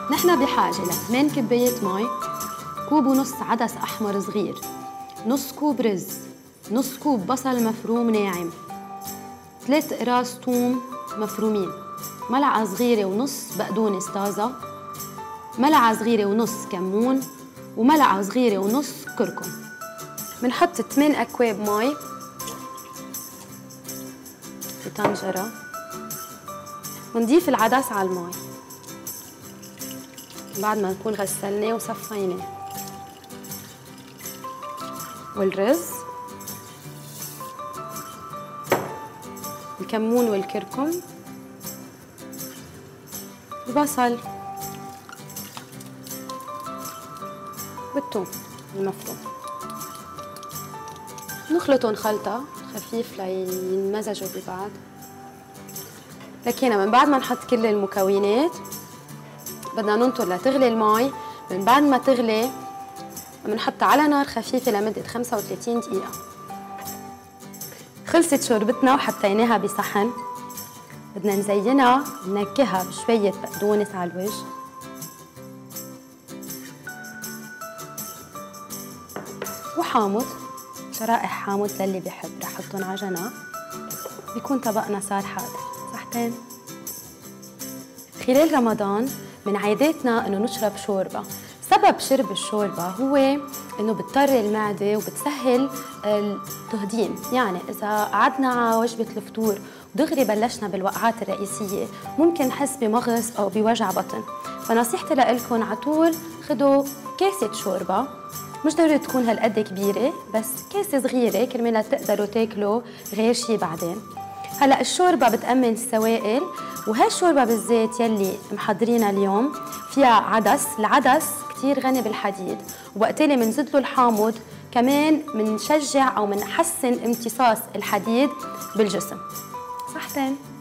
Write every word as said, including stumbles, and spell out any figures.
نحن بحاجة ل ثمانية كبايات مي، كوب ونص عدس أحمر صغير، نص كوب رز، نص كوب بصل مفروم ناعم، ثلاث أقراص ثوم مفرومين، ملعقة صغيرة ونص بقدونس طازة، ملعقة صغيرة ونص كمون، وملعقة صغيرة ونص كركم. بنحط ثمان أكواب مي في طنجرة ونضيف العدس على المي بعد ما نكون غسلناه وصفيناه، والرز، الكمون والكركم، البصل والثوم المفروم. نخلطهم خلطة خفيف لينمزجوا ببعض. لكن من بعد ما نحط كل المكونات بدنا ننطر لتغلي المي. من بعد ما تغلي بنحطها على نار خفيفة لمدة خمسة وثلاثين دقيقة. خلصت شوربتنا وحطيناها بصحن. بدنا نزينها ننكهها بشوية بقدونس على الوجه، وحامض، شرائح حامض للي بيحب رح حطهم على جنب. بيكون طبقنا صار حاضر. صحتين. خلال رمضان من عاداتنا انه نشرب شوربه. سبب شرب الشوربه هو انه بتطر المعده وبتسهل التهضيم، يعني اذا قعدنا على وجبه الفطور ودغري بلشنا بالوقعات الرئيسيه ممكن نحس بمغص او بوجع بطن. فنصيحتي لكم على طول خذوا كاسه شوربه، مش ضروري تكون هالقد كبيره، بس كاسه صغيره كرمال تقدروا تاكلوا غير شيء بعدين. هلا الشوربه بتأمن السوائل، وهالشوربه بالذات يلي محضرينها اليوم فيها عدس. العدس كثير غني بالحديد، وبالتالي بنزيد له الحامض كمان بنشجع او بنحسن امتصاص الحديد بالجسم. صحتين.